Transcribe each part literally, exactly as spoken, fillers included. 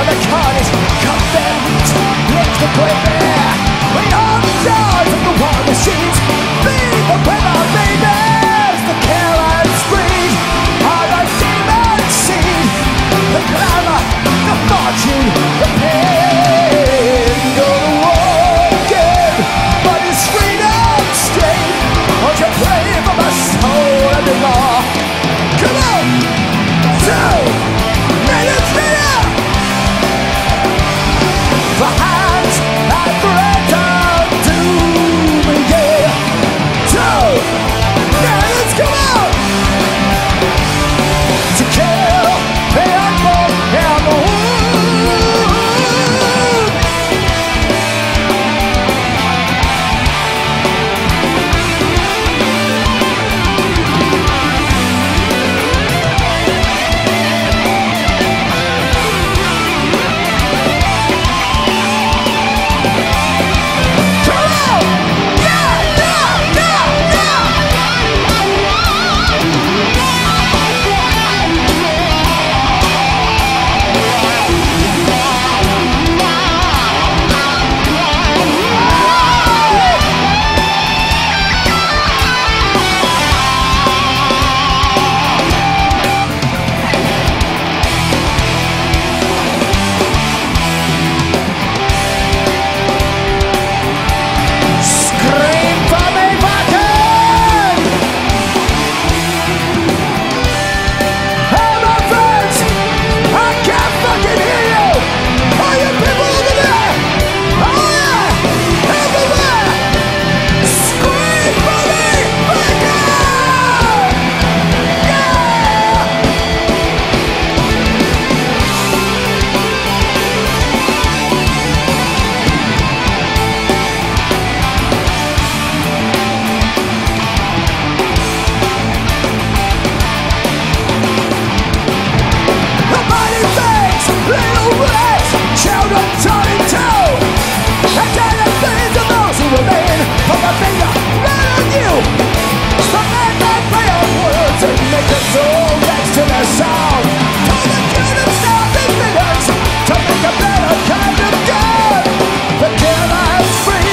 the carnage, cut their meat, lick the great bear. We all the dogs of the war machines, feed the weather babies. The careless breed are the demon seed. The glamour, the fortune, the pain. Go to war again, but it's freedom straight. Won't you pray for my soul anymore? Come on! Two minutes later, the hands that threaten doom, yeah. Two minutes, come on! To kill the unborn and the wound.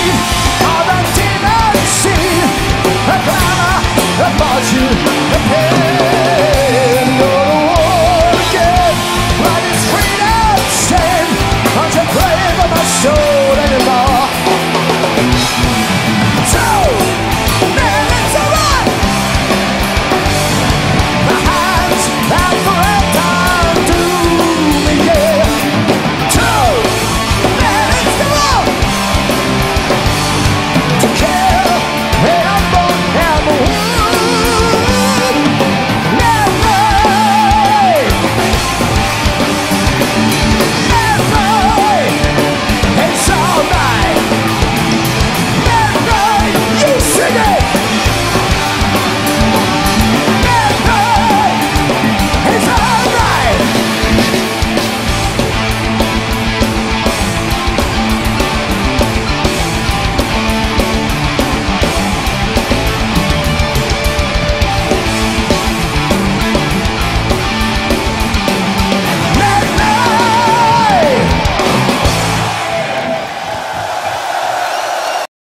The glamour, the fortune, the pain.